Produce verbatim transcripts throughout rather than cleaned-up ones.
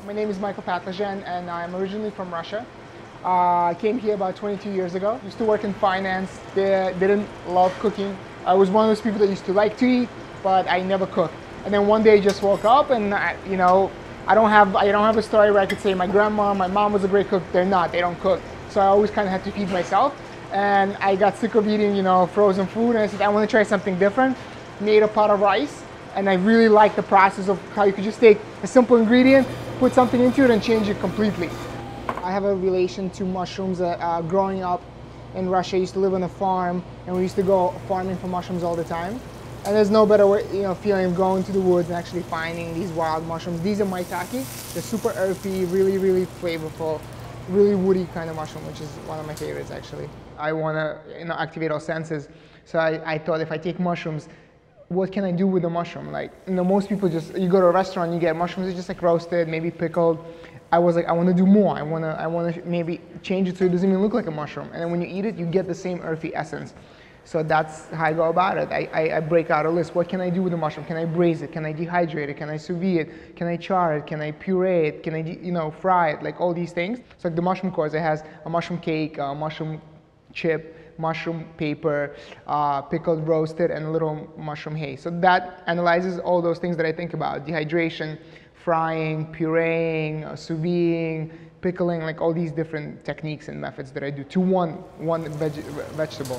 My name is Michael Patlazhan and I'm originally from Russia. Uh, I came here about twenty-two years ago. Used to work in finance. They didn't love cooking. I was one of those people that used to like to eat, but I never cooked. And then one day I just woke up and I, you know, I don't have I don't have a story where I could say my grandma, my mom was a great cook. They're not. They don't cook. So I always kind of had to feed myself. And I got sick of eating, you know, frozen food. And I said I want to try something different. Made a pot of rice. And I really like the process of how you could just take a simple ingredient, put something into it, and change it completely. I have a relation to mushrooms. Uh, uh, growing up in Russia, I used to live on a farm, and we used to go farming for mushrooms all the time. And there's no better way, you know, feeling of going to the woods and actually finding these wild mushrooms. These are maitake. They're super earthy, really, really flavorful, really woody kind of mushroom, which is one of my favorites actually. I want to, you know, activate all senses. So I, I thought if I take mushrooms, what can I do with the mushroom? Like, you know, most people just, you go to a restaurant, you get mushrooms, it's just like roasted, maybe pickled. I was like, I want to do more. I want to, I want to maybe change it so it doesn't even look like a mushroom. And then when you eat it, you get the same earthy essence. So that's how I go about it. I, I, I break out a list. What can I do with the mushroom? Can I braise it? Can I dehydrate it? Can I sous vide it? Can I char it? Can I puree it? Can I, you know, fry it? Like all these things. So like the mushroom course, it has a mushroom cake, a mushroom chip, mushroom paper, uh, pickled, roasted, and a little mushroom haze. So that analyzes all those things that I think about: dehydration, frying, pureeing, uh, sous videing, pickling, like all these different techniques and methods that I do to one one veg vegetable.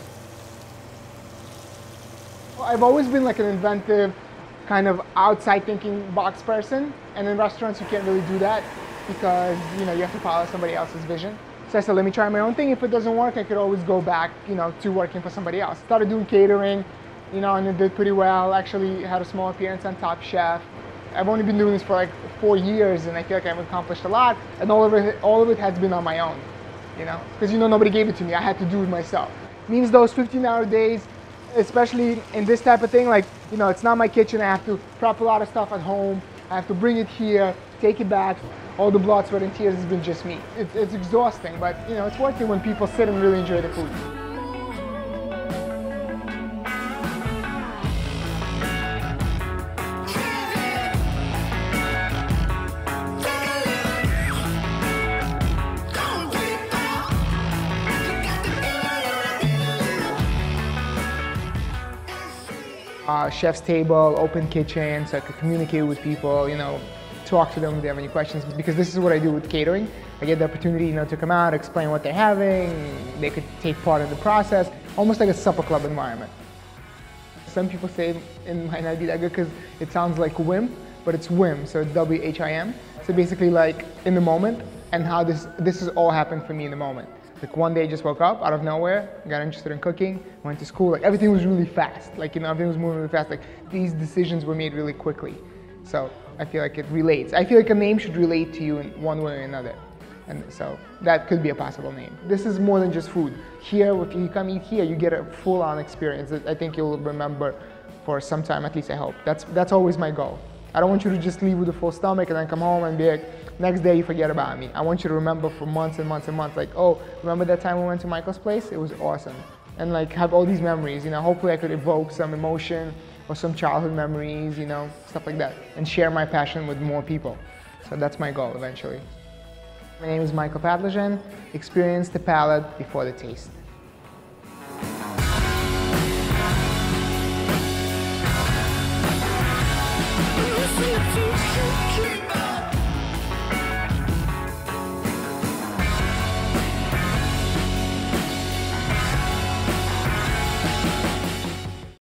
Well, I've always been like an inventive, kind of outside thinking box person, and in restaurants you can't really do that because you know you have to follow somebody else's vision. So I said, let me try my own thing. If it doesn't work, I could always go back, you know, to working for somebody else. Started doing catering, you know, and it did pretty well. Actually had a small appearance on Top Chef. I've only been doing this for like four years, and I feel like I've accomplished a lot. And all of it, all of it has been on my own, you know, because you know nobody gave it to me. I had to do it myself. It means those fifteen-hour days, especially in this type of thing, like, you know, it's not my kitchen. I have to prep a lot of stuff at home. I have to bring it here, take it back. All the blood, sweat, and tears has been just me. It's, it's exhausting, but you know, it's worth it when people sit and really enjoy the food. Uh, chef's table, open kitchen, so I could communicate with people, you know, talk to them if they have any questions, because this is what I do with catering. I get the opportunity, you know, to come out, explain what they're having, they could take part in the process, almost like a supper club environment. Some people say it might not be that good because it sounds like whim, but it's whim, so W H I M. So basically like in the moment, and how this, this has all happened for me in the moment. Like one day I just woke up out of nowhere, got interested in cooking, went to school, like everything was really fast. Like, you know, everything was moving really fast. Like these decisions were made really quickly. So I feel like it relates. I feel like a name should relate to you in one way or another. And so that could be a possible name. This is more than just food. Here, if you come eat here, you get a full-on experience that I think you'll remember for some time, at least I hope. That's, that's always my goal. I don't want you to just leave with a full stomach and then come home and be like, next day you forget about me. I want you to remember for months and months and months, like, oh, remember that time we went to Michael's place? It was awesome. And like have all these memories, you know, hopefully I could evoke some emotion or some childhood memories, you know, stuff like that, and share my passion with more people. So that's my goal eventually. My name is Michael Patlazhan. Experience the palate before the taste. See you.